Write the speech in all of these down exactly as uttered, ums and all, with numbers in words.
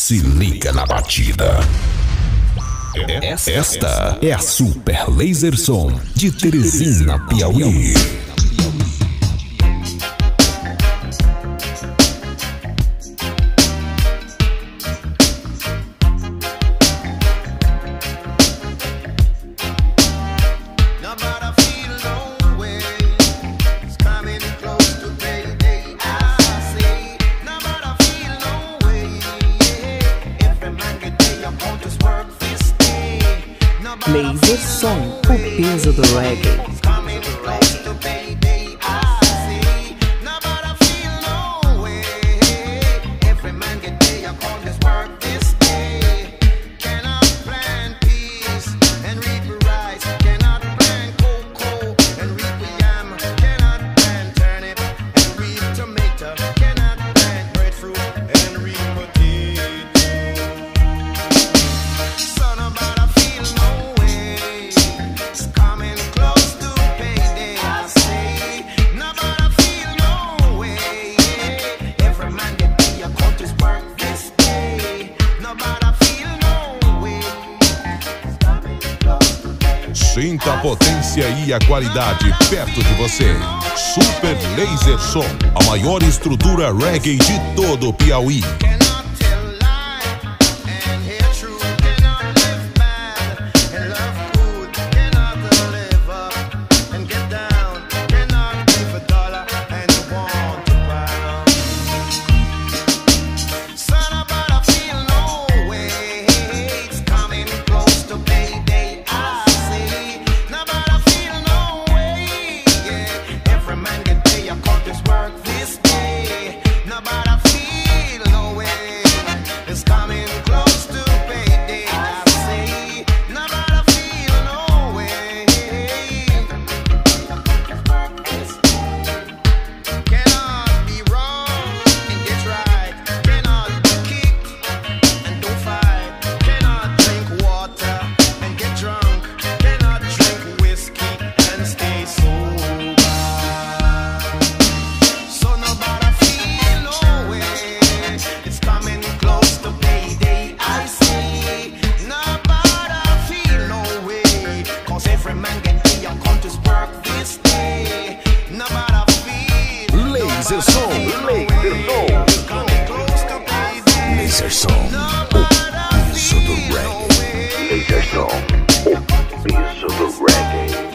Se liga na batida. Esta é a Super Laser Som de Teresina, Piauí. Laser Som, o peso do reggae. Sinta a potência e a qualidade perto de você. Super Laser Som, a maior estrutura reggae de todo o Piauí. Laser Som, Laser Som, Laser Som, o peso do reggae. Laser Som, o peso do reggae.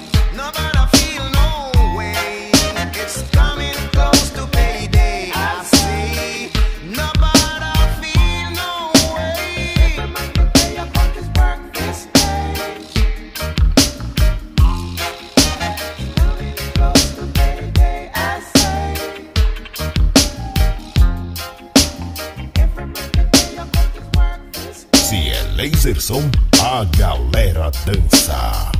Se é Laser Som, a galera dança.